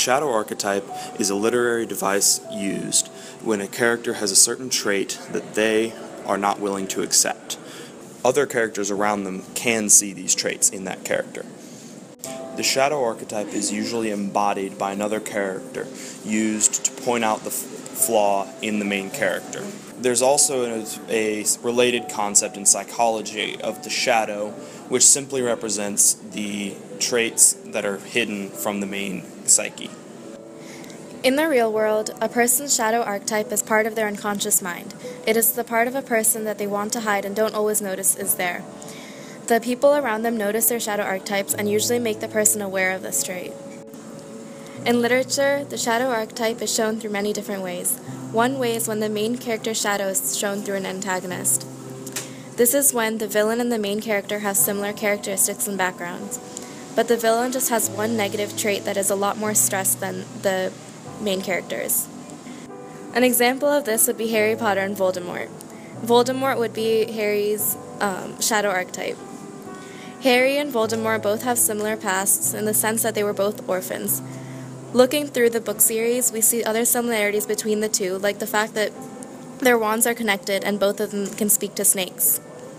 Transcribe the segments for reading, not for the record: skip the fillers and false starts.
shadow archetype is a literary device used when a character has a certain trait that they are not willing to accept. Other characters around them can see these traits in that character. The shadow archetype is usually embodied by another character, used to point out the flaw in the main character. There's also a related concept in psychology of the shadow, which simply represents the traits that are hidden from the main psyche. In the real world, a person's shadow archetype is part of their unconscious mind. It is the part of a person that they want to hide and don't always notice is there. The people around them notice their shadow archetypes and usually make the person aware of this trait. In literature, the shadow archetype is shown through many different ways. One way is when the main character's shadow is shown through an antagonist. This is when the villain and the main character have similar characteristics and backgrounds, but the villain just has one negative trait that is a lot more stressed than the main characters. An example of this would be Harry Potter and Voldemort. Voldemort would be Harry's shadow archetype. Harry and Voldemort both have similar pasts in the sense that they were both orphans. Looking through the book series, we see other similarities between the two, like the fact that their wands are connected and both of them can speak to snakes.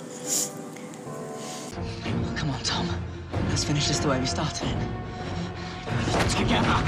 Come on, Tom. Let's finish this the way we started. Together!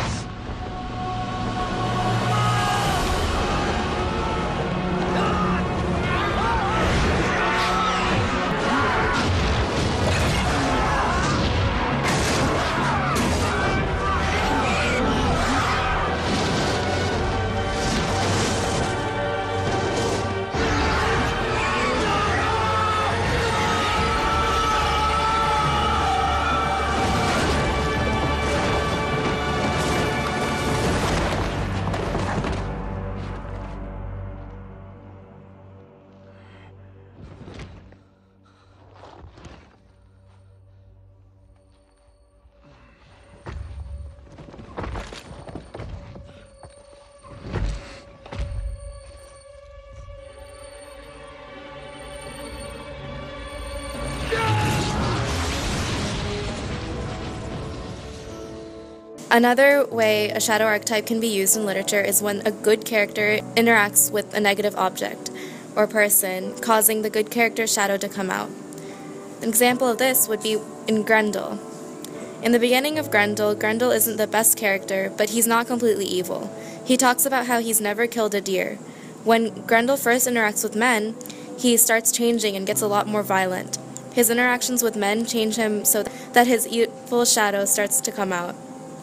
Another way a shadow archetype can be used in literature is when a good character interacts with a negative object or person, causing the good character's shadow to come out. An example of this would be in Grendel. In the beginning of Grendel, Grendel isn't the best character, but he's not completely evil. He talks about how he's never killed a deer. When Grendel first interacts with men, he starts changing and gets a lot more violent. His interactions with men change him so that his evil shadow starts to come out.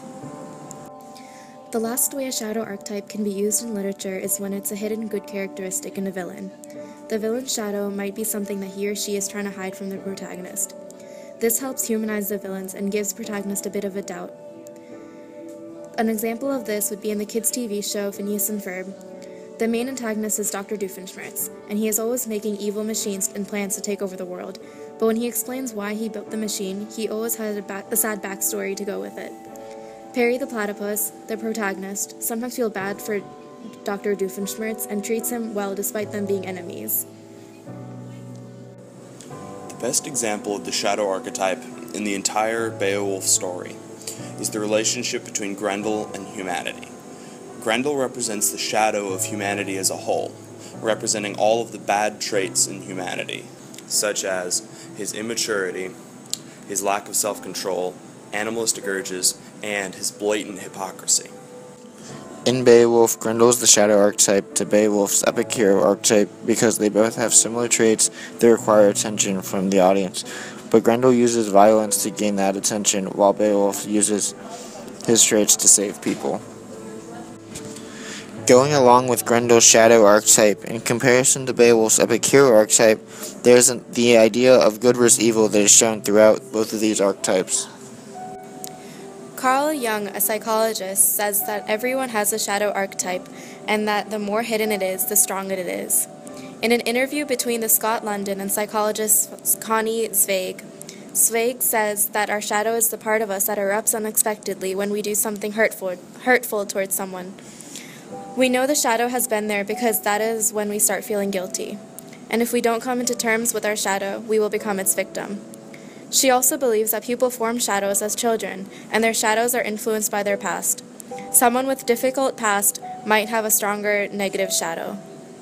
The last way a shadow archetype can be used in literature is when it's a hidden good characteristic in a villain. The villain's shadow might be something that he or she is trying to hide from the protagonist. This helps humanize the villains and gives protagonist a bit of a doubt. An example of this would be in the kids' TV show Phineas and Ferb. The main antagonist is Dr. Doofenshmirtz, and he is always making evil machines and plans to take over the world. But when he explains why he built the machine, he always has a sad backstory to go with it. Perry the Platypus, the protagonist, sometimes feels bad for Dr. Doofenshmirtz and treats him well despite them being enemies. The best example of the shadow archetype in the entire Beowulf story is the relationship between Grendel and humanity. Grendel represents the shadow of humanity as a whole, representing all of the bad traits in humanity, such as his immaturity, his lack of self-control, animalistic urges, and his blatant hypocrisy. In Beowulf, Grendel is the shadow archetype to Beowulf's epic hero archetype because they both have similar traits that require attention from the audience, but Grendel uses violence to gain that attention while Beowulf uses his traits to save people. Going along with Grendel's shadow archetype, in comparison to Beowulf's epic hero archetype, there's the idea of good versus evil that is shown throughout both of these archetypes. Carl Jung, a psychologist, says that everyone has a shadow archetype and that the more hidden it is, the stronger it is. In an interview between the Scott London and psychologist Connie Zweig, Zweig says that our shadow is the part of us that erupts unexpectedly when we do something hurtful towards someone. We know the shadow has been there because that is when we start feeling guilty. And if we don't come into terms with our shadow, we will become its victim. She also believes that people form shadows as children, and their shadows are influenced by their past. Someone with difficult past might have a stronger negative shadow.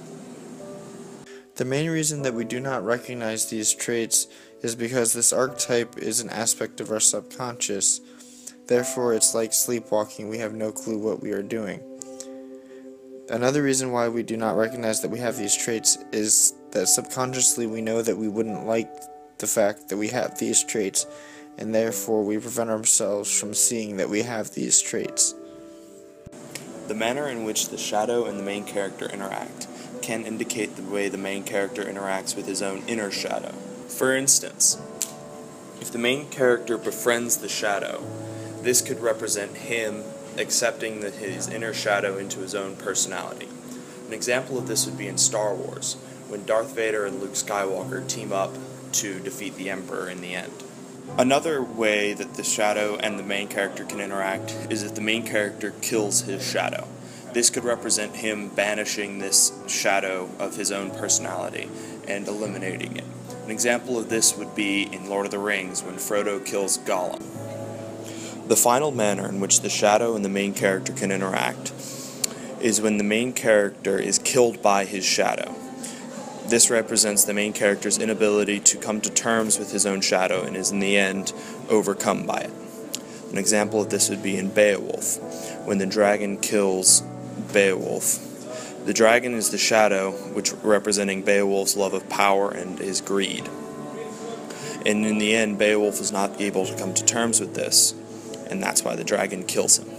The main reason that we do not recognize these traits is because this archetype is an aspect of our subconscious. Therefore, it's like sleepwalking. We have no clue what we are doing. Another reason why we do not recognize that we have these traits is that subconsciously we know that we wouldn't like the fact that we have these traits, and therefore we prevent ourselves from seeing that we have these traits. The manner in which the shadow and the main character interact can indicate the way the main character interacts with his own inner shadow. For instance, if the main character befriends the shadow, this could represent him accepting his inner shadow into his own personality. An example of this would be in Star Wars, when Darth Vader and Luke Skywalker team up to defeat the Emperor in the end. Another way that the shadow and the main character can interact is if the main character kills his shadow. This could represent him banishing this shadow of his own personality and eliminating it. An example of this would be in Lord of the Rings when Frodo kills Gollum. The final manner in which the shadow and the main character can interact is when the main character is killed by his shadow. This represents the main character's inability to come to terms with his own shadow and is in the end overcome by it. An example of this would be in Beowulf, when the dragon kills Beowulf. The dragon is the shadow, which representing Beowulf's love of power and his greed. And in the end, Beowulf is not able to come to terms with this, and that's why the dragon kills him.